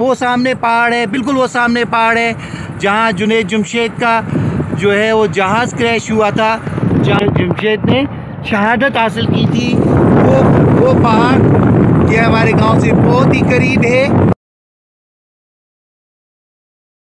वो सामने पहाड़ है, बिल्कुल वो सामने पहाड़ है जहाँ जुनैद जमशेद का जो है वो जहाज़ क्रैश हुआ था, जहाँ जमशेद ने शहादत हासिल की थी। वो पहाड़ ये हमारे गांव से बहुत ही करीब है।